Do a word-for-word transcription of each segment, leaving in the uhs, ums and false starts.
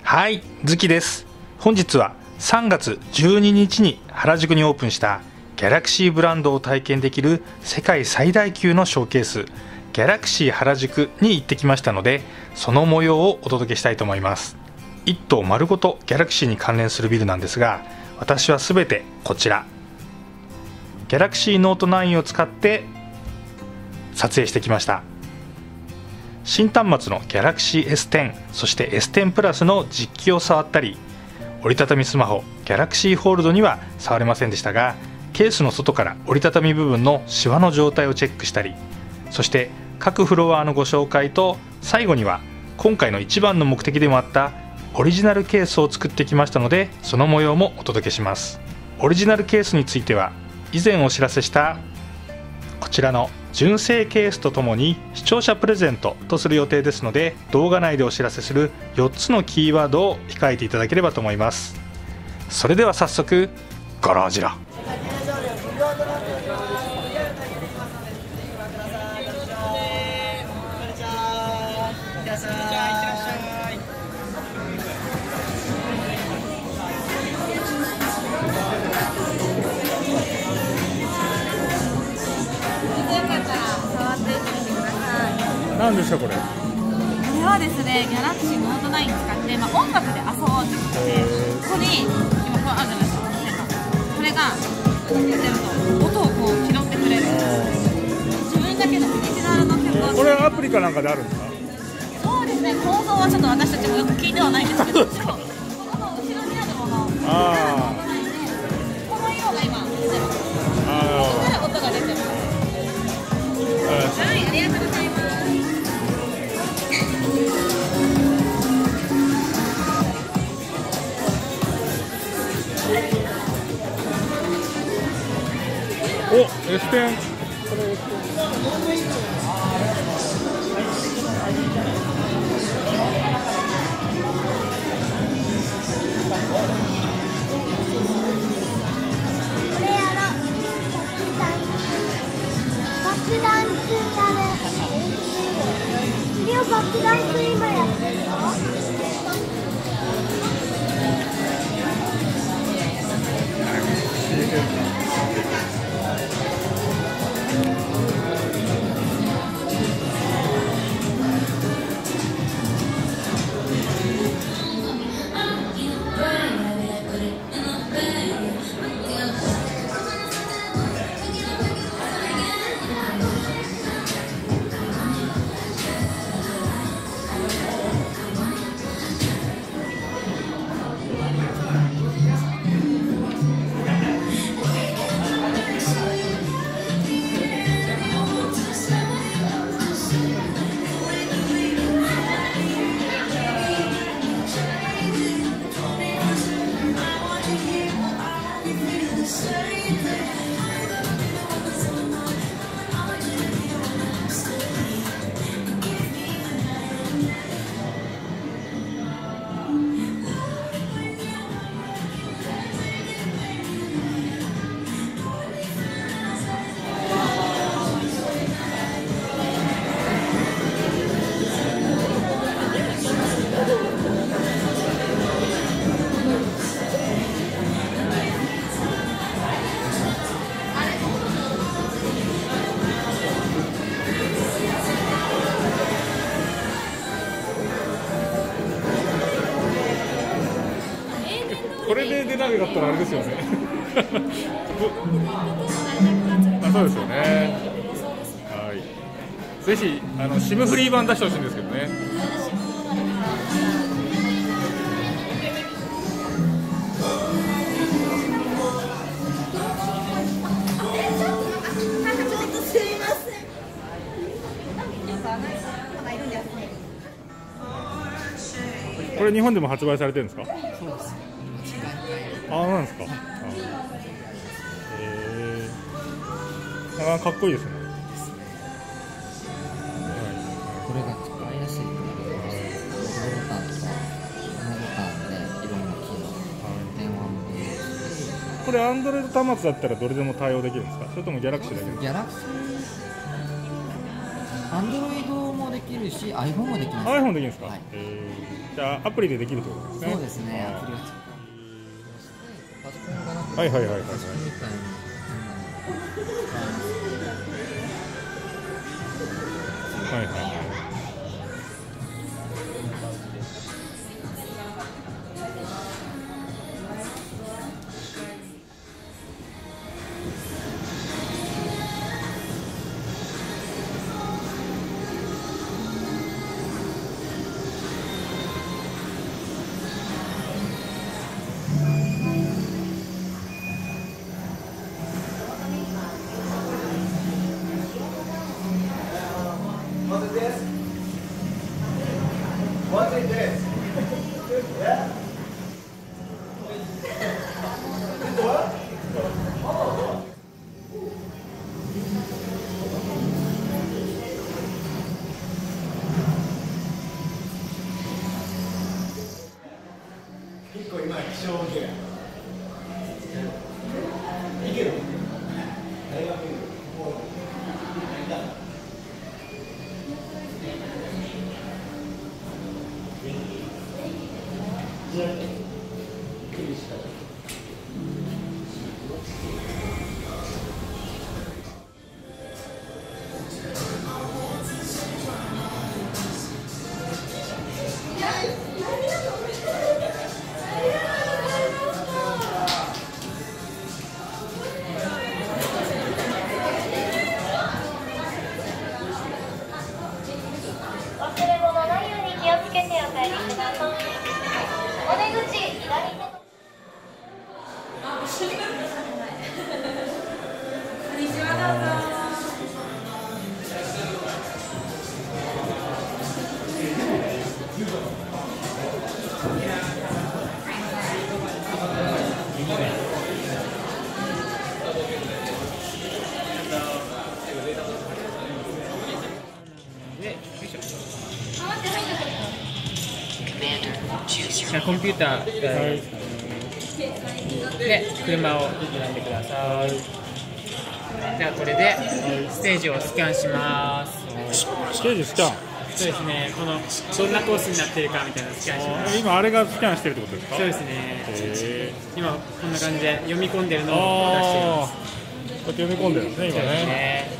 はい、ズキです。本日はさんがつじゅうににちに原宿にオープンしたギャラクシーブランドを体験できる世界最大級のショーケースギャラクシー原宿に行ってきましたので、その模様をお届けしたいと思います。一棟丸ごとギャラクシーに関連するビルなんですが、私は全てこちらギャラクシーノートナインを使って撮影してきました。新端末の ギャラクシーエステン、そして エステンプラスの実機を触ったり、折りたたみスマホ ギャラクシーフォールドには触れませんでしたが、ケースの外から折りたたみ部分のシワの状態をチェックしたり、そして各フロアのご紹介と、最後には今回の一番の目的でもあったオリジナルケースを作ってきましたので、その模様もお届けします。オリジナルケースについては以前お知らせしたこちらの純正ケースとともに視聴者プレゼントとする予定ですので、動画内でお知らせするよっつのキーワードを控えていただければと思います。それでは早速ご覧じろ。何ですかこれ？これはですね、ギャラクシーノートナイン使って、まあ、音楽で遊ぼうということで、ここに今こうあるじゃないですか。これがこうやってると音をこう拾ってくれる。自分だけのオリジナルの曲を。 これはアプリかなんかであるんですか？ そうですね、構造はちょっと私たちもよく聞いてはないんですけど、この後ろにあるもの、あこの色が今出てる。そしたら音が出てる。はい、ありがとうございます。 お、エステン。これエステン。 爆弾水やる。リオ爆弾水今やってるの？ これで出なかったらあれですよね。あ、そうですよね。はい。ぜひあのシムフリー版出してほしいんですけどね。これ日本でも発売されてるんですか？ そうです。 ああ、なんですか。ええー、あ、かっこいいですね。 これが使いやすいと思います。このボタンとか、このボタンでいろんな機能、電話もできるし。 これアンドロイド端末だったらどれでも対応できるんですか？それともギャラクシーだけですか？ ギャラクシー、アンドロイドもできるし、iPhone もできます。 iPhone できるんですか？ はい。 えーじゃあアプリでできるってことですね。 そうですね。 あーアプリを使ってパソコンがなくて、 はいはいはいはいはいパソコンみたいに使えます。 はいはいはい。 結構今気象でいける大学もう忘れ物ないように気をつけてお帰りください。お出口左手。 じゃあコンピューターで車を選んでください。じゃあこれでステージをスキャンします。 ステージスキャン。 そうですね、このどんなコースになってるかみたいなのをスキャンします。 今あれがスキャンしてるってことですか。 そうですね、 へ今こんな感じで読み込んでるのーを出していまあす。 ーこうやって読み込んでるんですね今そうですね。 ね。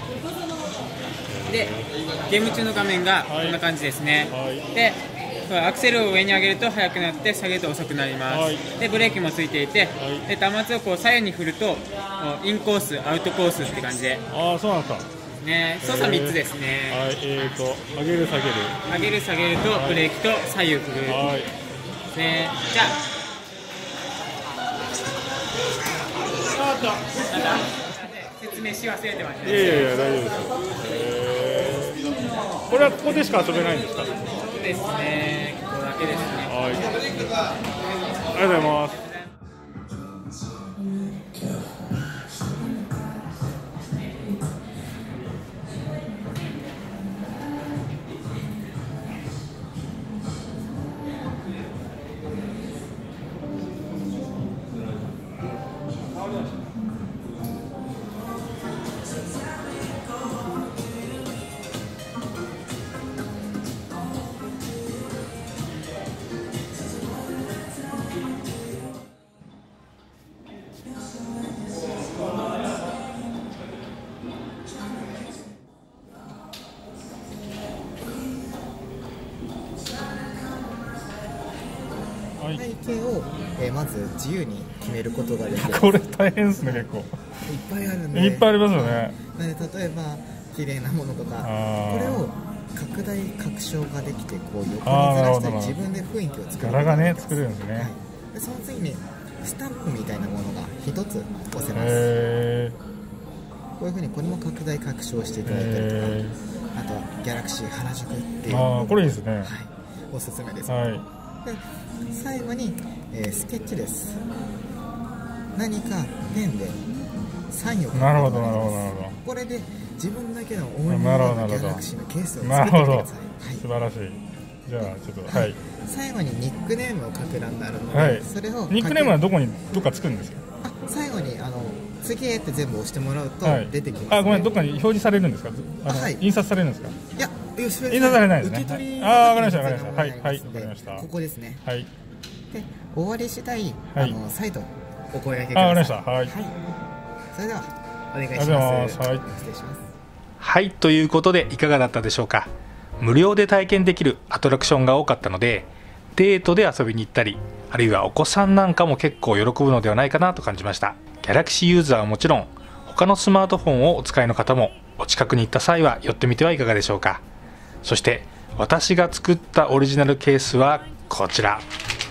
で、ゲーム中の画面がはいこんな感じですね。 はいで、アクセルを上に上げると速くなって下げると遅くなります。 はいで、ブレーキもついていて、 いで端末をこう左右に振るとインコース、アウトコースって感じで、 ああそうなんですか。 ね、操作みっつですね。 はいえーと上げる下げる。 上げる下げるとブレーキと左右振る。 はい。 ね、じゃあなんか説明し忘れてましたね。 いやいやいや大丈夫ですよ。へーこれはここでしか遊べないんですか。 そうですね、ここだけですね。 はい。ありがとうございます。はい。 背景を、えーまず自由に決めることができる。 これ大変ですね結構。 いっぱいあるんで。 いっぱいありますよね。 なので例えば綺麗なものとか、 あーこれを拡大拡張ができてこう横にずあーらしたりなるほど自分で雰囲気を作る柄がねことができます作れるんですね。 はい、でその次にスタンプみたいなものが一つ押せます。 へこういうふうにこれも拡大拡張していただいたりとか、 えあとはギャラクシー原宿っていうああこれいいですね。 はい、おすすめです、 はい。 で最後に、えースケッチです。何かペンでサインを書くことなるほどができます。 なるほどなるほこれで自分だけの思い出なるほのギどなるほどャラクシーのケースをど。な作ってるほど。 みてください。はい素晴らしい。じゃあちょっとはい。 最後にニックネームを書く欄があるので、 はいそれをニックネームは書どこにどっかつくんですか。 けあ最後にあの次へって全部押してもらうとはい。 出てきます、ねあごめんどっかに表示されるんですか。あのあはい印刷されるんですか。 いやよし印刷されないですね。 受け取りああ、わかりました、わかりました。はい、 させてはい、 いただきますのでわかりました。 ここですね。 はい。 で終わり次第、 はいあの再度お声掛けくあ、わださい。 かりました。はい。 はい。それではお願いしありがとうございま。 ますすはい失礼します。 はい、ということでいかがだったでしょうか。無料で体験できるアトラクションが多かったので、デートで遊びに行ったり、あるいはお子さんなんかも結構喜ぶのではないかなと感じました。ギャラクシーユーザーはもちろん、他のスマートフォンをお使いの方もお近くに行った際は寄ってみてはいかがでしょうか。そして私が作ったオリジナルケースはこちら。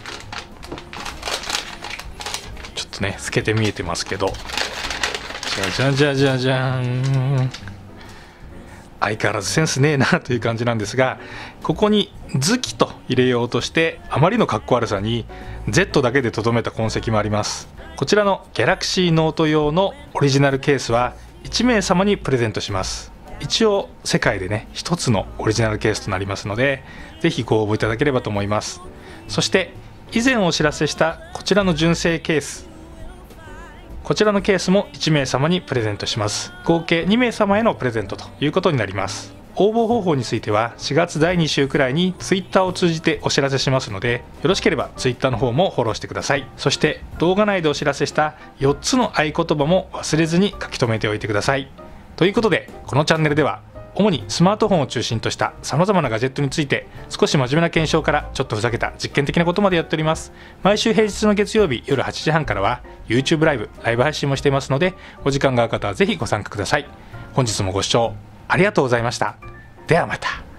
ちょっとね透けて見えてますけど、じゃじゃじゃじゃじゃーん。相変わらずセンスねえなという感じなんですが、ここにズキと入れようとしてあまりのかっこ悪さに Z だけでとどめた痕跡もあります。こちらのギャラクシーノート用のオリジナルケースはいち名様にプレゼントします。一応世界でね一つのオリジナルケースとなりますので、ぜひご応募いただければと思います。そして以前お知らせしたこちらの純正ケース、こちらのケースもいち名様にプレゼントします。合計に名様へのプレゼントということになります。応募方法についてはしがつだいに週くらいに Twitter を通じてお知らせしますので、よろしければ Twitter の方もフォローしてください。そして動画内でお知らせしたよっつの合言葉も忘れずに書き留めておいてください。ということでこのチャンネルでは主にスマートフォンを中心としたさまざまなガジェットについて、少し真面目な検証からちょっとふざけた実験的なことまでやっております。毎週平日の月曜日夜はちじはんからは YouTube ライブライブ配信もしていますので、お時間がある方はぜひご参加ください。本日もご視聴ありがとうございました。ではまた。